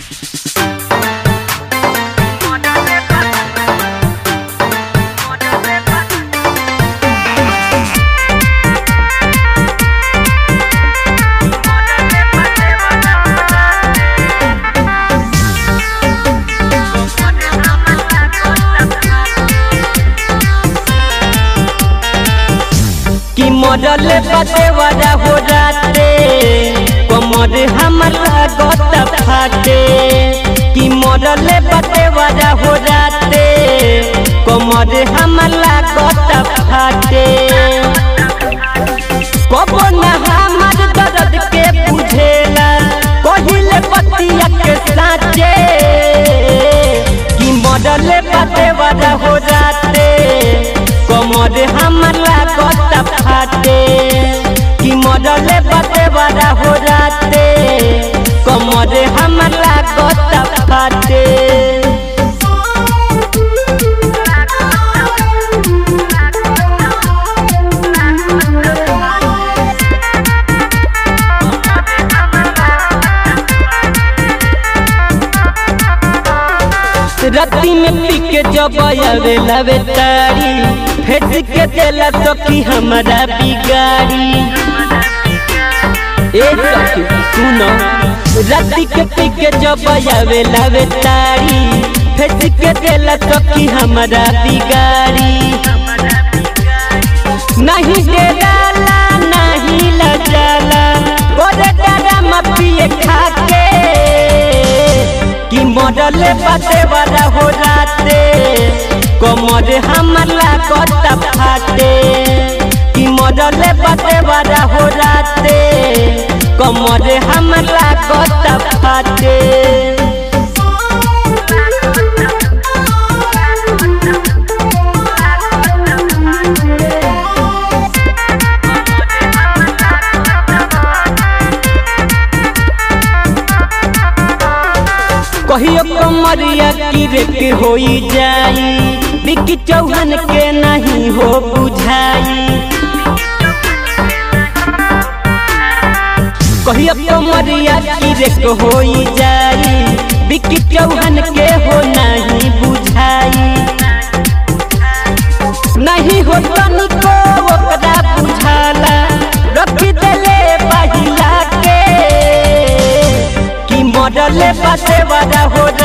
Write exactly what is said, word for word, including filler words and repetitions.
मरले बाते वाला हो राते कमर हमारा गता फाटे कि मरले बाते वाला हो राते कमर हमारा गता फाटे कबो ना हमार दर्द के बुझेला कहिले पतिया के साचे कि मरले बाते वाला हो राते कमर हमारा गता फाटे कि मरले बाते वाला हो राते कमर हमारा गता फाटे राती में पी के जब आवे लवे तारी फेंक के देला तो कि हमारा बिगाड़ी ए सखी सुनो राती के पी के जब आवे लवे तारी फेंक के देला तो कि हमारा बिगाड़ी नहीं डेराला नहीं लजाला बोले डरा मत पिए खाके कि मरले बाते वाला हो राते कमर हमारा गता फाटे कि मरले बाते वाला हो राते कमर हमारा गता फाटे कहियो कमरिया किरक होई जाई बिक्की चौहान के नहीं हो बुझाई कहियो कमरिया किरक होई जाई बिक्की चौहान के हो नहीं बुझाई नहीं हो तनिको ओकरा बुझाला रखी देले बहिला के कि मरले बाते वाला हो